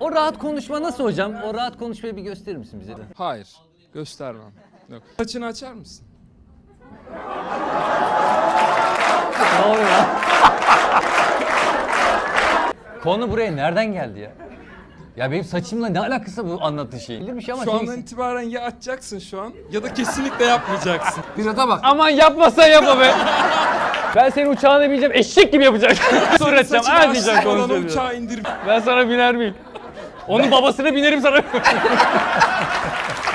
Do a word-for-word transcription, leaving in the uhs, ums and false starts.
O rahat konuşma nasıl hocam? O rahat konuşmayı bir gösterir misin bize de? Hayır. Göstermem. Yok. Saçını açar mısın? Ne oluyor ya? Konu buraya nereden geldi ya? Ya benim saçımla ne alakası bu anlattığı şey? Bilir bir şey ama Şu şey- andan itibaren ya açacaksın şu an ya da kesinlikle yapmayacaksın. Pirata bak. Aman yapmasan yapma be. Ben senin uçağına bineceğim, eşek gibi yapacağım. Sonra edeceğim, Saçını her diyeceğim açtın, bana konuşuyor. uçağı indir. Ben sana biner miyim? Onun babasına binerim sana.